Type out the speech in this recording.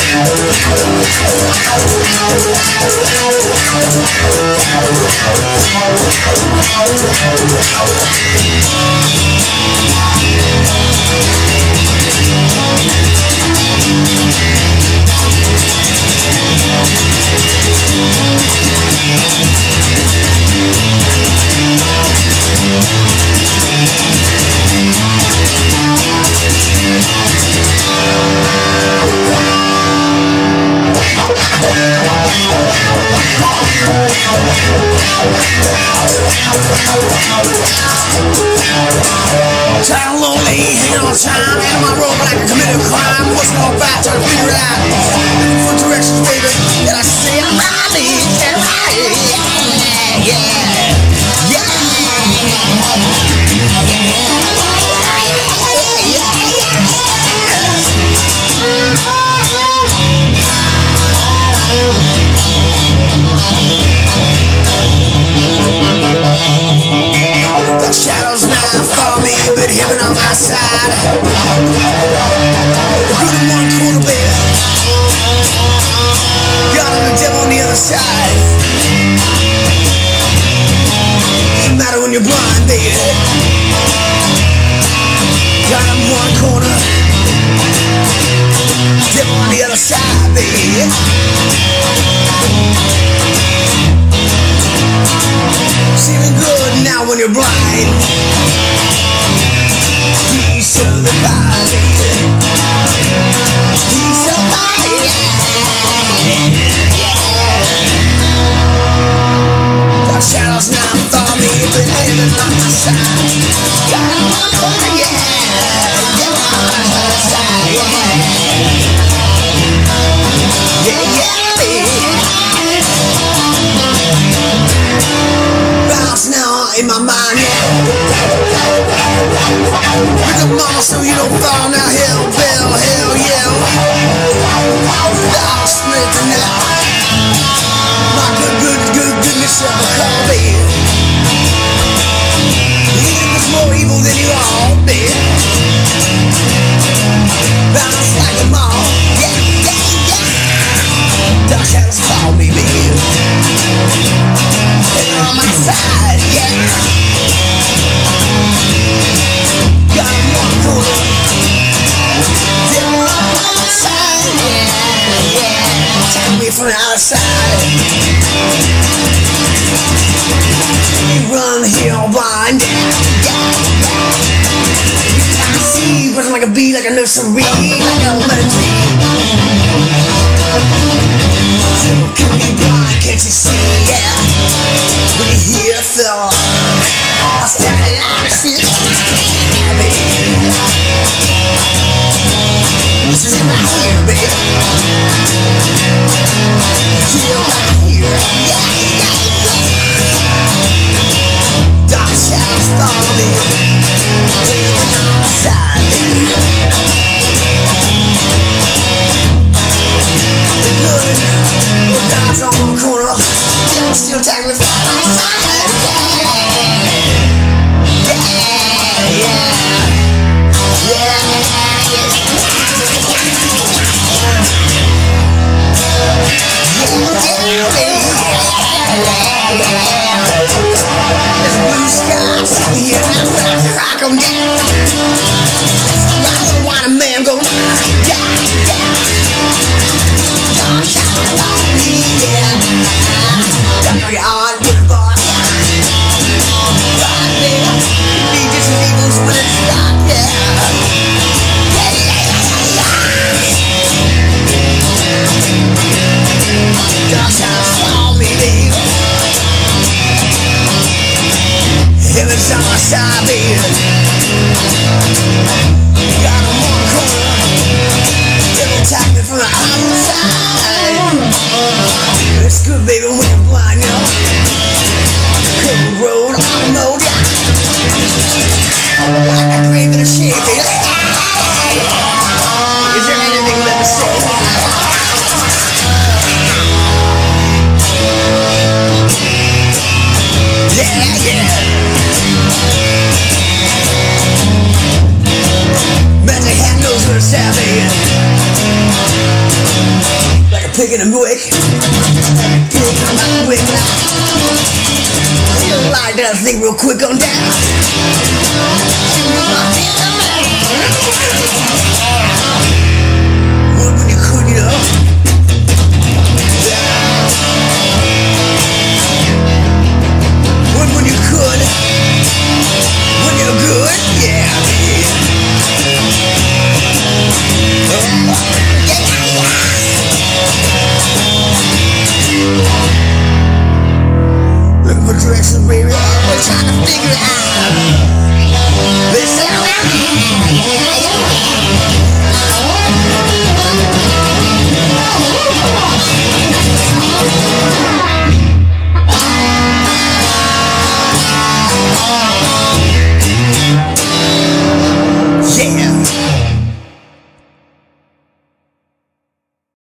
Time lonely, hanging on time, and on my road like I committed a crime. What's more about trying to figure it out? Looking for directions, baby. And I say I'm riding, yeah, yeah, yeah. The shadows now follow me, but heaven on my side. Good in one corner, baby. God and the devil on the other side. Doesn't matter when you're blind, baby. God in one corner, devil on the other side, baby. Feeling good now when you're blind. Piece of the body. Piece of the body. Dark shadows now follow me, but heaven on my side. God on my corner, yeah. Devil on my other side, yeah. Yeah, yeah, baby. Bounce now in my mind, yeah. With the mama so you don't fall now. Hell, bell, hell, yeah. I'll split the night. My goodness of a call, baby. Even if more evil than you all, baby. Bounce like a mall, yeah, yeah, yeah. Dark shadows call me, baby. On my side, yeah. Got one corner, devil on my side, yeah, yeah. Take me from the outside. We run here all blind, yeah, yeah. I see, buzzing like a bee, like a nursery, like a melody. Can be blind, can't you see, yeah. When you hear a fella, I'll stand it on the seat. This is right here, baby. Feel right here, yeah, yeah, yeah. Dark shadows follow me, living on the side, baby. The good, the God's on the corner. Still take me from my side, yeah, yeah, yeah, there's blue skies here, I'm gonna rock 'em down. Rock the wine and man go, yeah, yeah. Don't shout about me, yeah. Got your heart with a bar. Right there, be just an eagles when it's dark, yeah. Yeah, yeah, yeah. Dark shadows follow me, baby. Heaven's on my side, baby. Got a one corner, devil attack me from the outside. It's good, baby, when you're blind, you know. Cover road, automotive. Like a grave in a shade, baby. Is there anything left to say? Yeah, yeah. Magic hat knows where it's at, baby. like a pig in a brick. Pig in a brick now. Light that thing real quick on down. Good when you could, you know. Good when you could. When you're good, yeah. Looking for directions, baby. We're trying to figure it out. Listen.